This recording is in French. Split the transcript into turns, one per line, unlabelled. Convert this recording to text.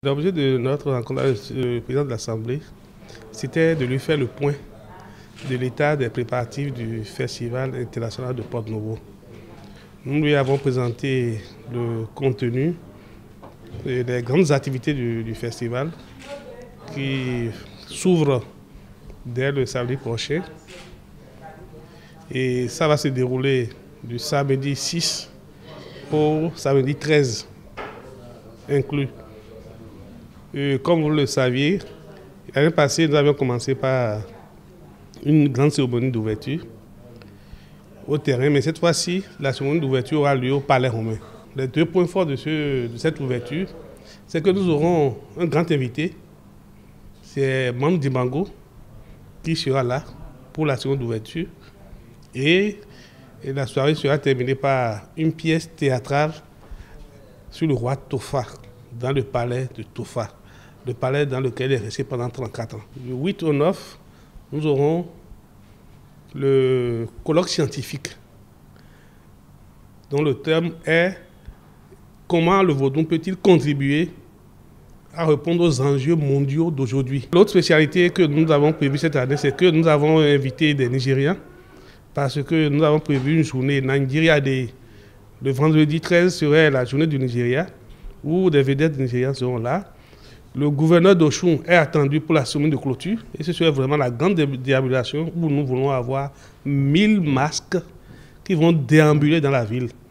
L'objet de notre rencontre avec le président de l'Assemblée, c'était de lui faire le point de l'état des préparatifs du Festival international de Porto-Novo. Nous lui avons présenté le contenu et les grandes activités du festival qui s'ouvrent dès le samedi prochain. Et ça va se dérouler du samedi 6 au samedi 13 inclus. Comme vous le saviez, l'année passée, nous avions commencé par une grande cérémonie d'ouverture au terrain, mais cette fois-ci, la cérémonie d'ouverture aura lieu au Palais Romain. Les deux points forts de cette ouverture, c'est que nous aurons un grand invité, c'est Manu Dibango, qui sera là pour la cérémonie d'ouverture. Et la soirée sera terminée par une pièce théâtrale sur le roi Tofa, dans le palais de Tofa, le palais dans lequel il est resté pendant 34 ans. Du 8 au 9, nous aurons le colloque scientifique, dont le thème est « Comment le Vaudou peut-il contribuer à répondre aux enjeux mondiaux d'aujourd'hui ». L'autre spécialité que nous avons prévue cette année, c'est que nous avons invité des Nigérians, parce que nous avons prévu une journée Nigeria Day. Le vendredi 13 serait la journée du Nigeria, où des vedettes nigériennes seront là. Le gouverneur d'Oshun est attendu pour la semaine de clôture. Et ce serait vraiment la grande déambulation où nous voulons avoir 1000 masques qui vont déambuler dans la ville.